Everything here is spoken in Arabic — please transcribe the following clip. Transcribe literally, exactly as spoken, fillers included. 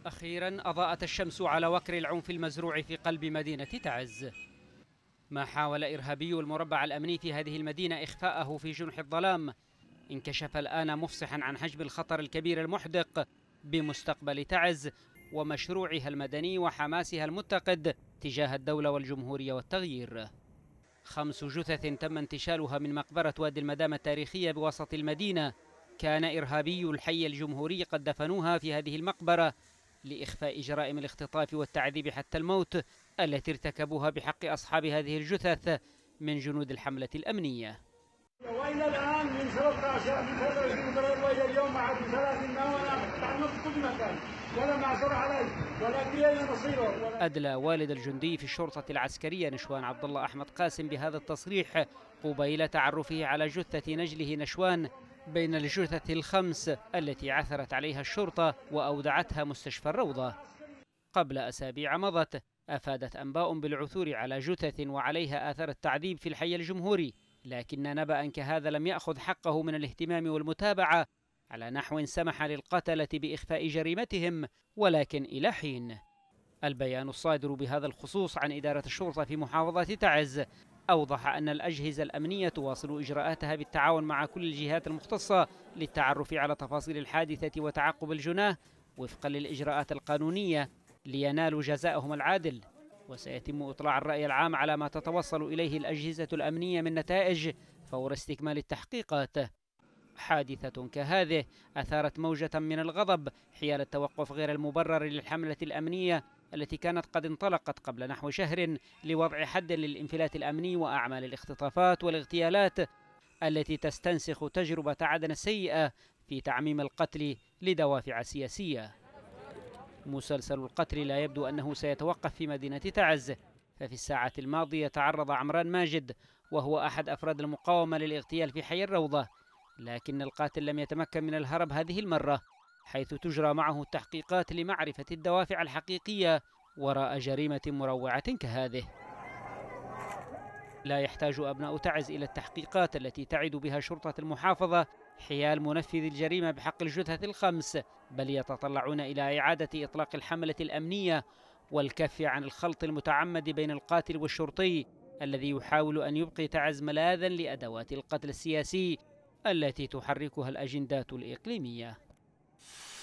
أخيرا أضاءت الشمس على وكر العنف المزروع في قلب مدينة تعز. ما حاول إرهابي المربع الأمني في هذه المدينة إخفاءه في جنح الظلام انكشف الآن مفصحا عن حجم الخطر الكبير المحدق بمستقبل تعز ومشروعها المدني وحماسها المتقد تجاه الدولة والجمهورية والتغيير. خمس جثث تم انتشالها من مقبرة وادي المدامة التاريخية بوسط المدينة. كان إرهابي الحي الجمهوري قد دفنوها في هذه المقبرة لإخفاء جرائم الاختطاف والتعذيب حتى الموت التي ارتكبوها بحق أصحاب هذه الجثث من جنود الحملة الأمنية. وإلى الآن من ثلاثة عشر من ثلاثة وعشرين وإلى اليوم مع ثلاثين وأنا تعمد في كل مكان ولا معصر علي ولا كلي نصيره. أدلى والد الجندي في الشرطة العسكرية نشوان عبد الله أحمد قاسم بهذا التصريح قبيل تعرفه على جثة نجله نشوان بين الجثث الخمس التي عثرت عليها الشرطة وأودعتها مستشفى الروضة. قبل أسابيع مضت أفادت أنباء بالعثور على جثث وعليها آثار التعذيب في الحي الجمهوري، لكن نبأ كهذا لم يأخذ حقه من الاهتمام والمتابعة على نحو سمح للقتلة بإخفاء جريمتهم ولكن إلى حين. البيان الصادر بهذا الخصوص عن إدارة الشرطة في محافظة تعز أوضح أن الأجهزة الأمنية تواصل إجراءاتها بالتعاون مع كل الجهات المختصة للتعرف على تفاصيل الحادثة وتعقب الجناه وفقا للإجراءات القانونية لينالوا جزاءهم العادل. وسيتم إطلاع الرأي العام على ما تتوصل إليه الأجهزة الأمنية من نتائج فور استكمال التحقيقات. حادثة كهذه أثارت موجة من الغضب حيال التوقف غير المبرر للحملة الأمنية التي كانت قد انطلقت قبل نحو شهر لوضع حد للانفلات الأمني وأعمال الاختطافات والاغتيالات التي تستنسخ تجربة عدن السيئة في تعميم القتل لدوافع سياسية. مسلسل القتل لا يبدو أنه سيتوقف في مدينة تعز، ففي الساعة الماضية تعرض عمران ماجد وهو أحد أفراد المقاومة للاغتيال في حي الروضة، لكن القاتل لم يتمكن من الهرب هذه المرة، حيث تجرى معه التحقيقات لمعرفة الدوافع الحقيقية وراء جريمة مروعة كهذه. لا يحتاج أبناء تعز إلى التحقيقات التي تعد بها شرطة المحافظة حيال منفذ الجريمة بحق الجثث الخمس، بل يتطلعون إلى إعادة إطلاق الحملة الأمنية والكف عن الخلط المتعمد بين القاتل والشرطي الذي يحاول أن يبقي تعز ملاذا لأدوات القتل السياسي التي تحركها الأجندات الإقليمية.